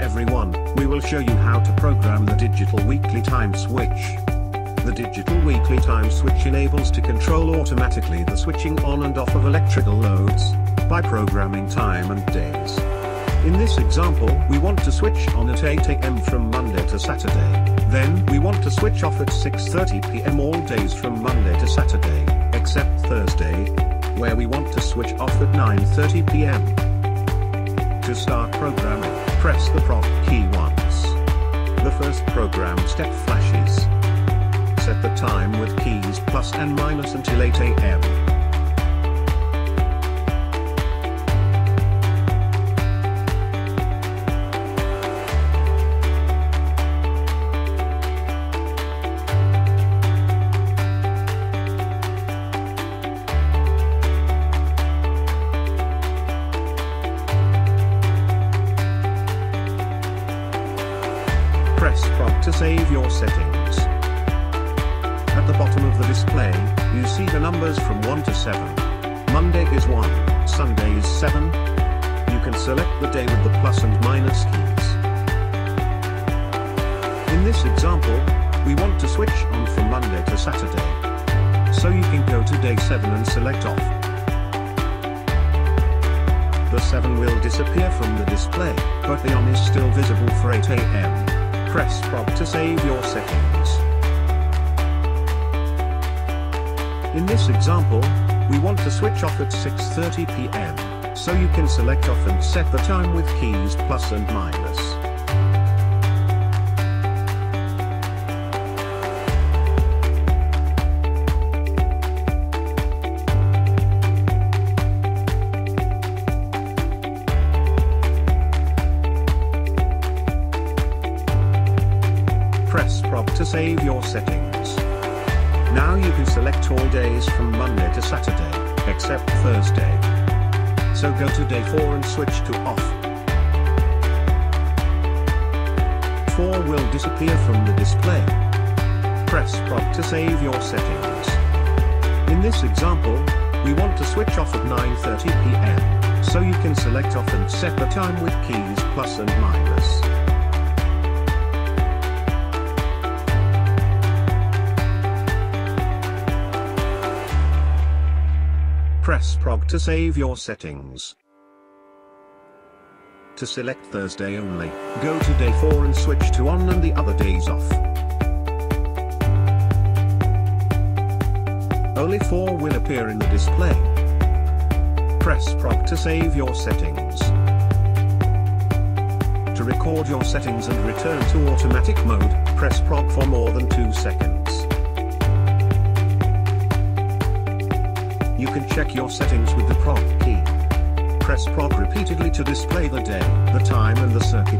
everyone, we will show you how to program the digital weekly time switch. The digital weekly time switch enables to control automatically the switching on and off of electrical loads, by programming time and days. In this example, we want to switch on at 8 AM from Monday to Saturday, then we want to switch off at 6:30 PM all days from Monday to Saturday, except Thursday, where we want to switch off at 9:30 PM. To start programming, press the prompt key once. The first program step flashes. Set the time with keys plus and minus until 8 AM. Press prompt to save your settings. At the bottom of the display, you see the numbers from 1 to 7. Monday is 1, Sunday is 7. You can select the day with the plus and minus keys. In this example, we want to switch on from Monday to Saturday. So you can go to day 7 and select off. The 7 will disappear from the display, but the on is still visible for 8 AM. Press prompt to save your settings. In this example, we want to switch off at 6:30 PM, so you can select off and set the time with keys plus and minus. Press prompt to save your settings. Now you can select all days from Monday to Saturday, except Thursday. So go to day 4 and switch to off. 4 will disappear from the display. Press prompt to save your settings. In this example, we want to switch off at 9:30 PM, so you can select off and set the time with keys plus and minus. Press prompt to save your settings. To select Thursday only, go to day 4 and switch to on and the other days off. Only 4 will appear in the display. Press prompt to save your settings. To record your settings and return to automatic mode, press prompt for more than 2 seconds. You can check your settings with the prompt key. Press prompt repeatedly to display the day, the time and the circle.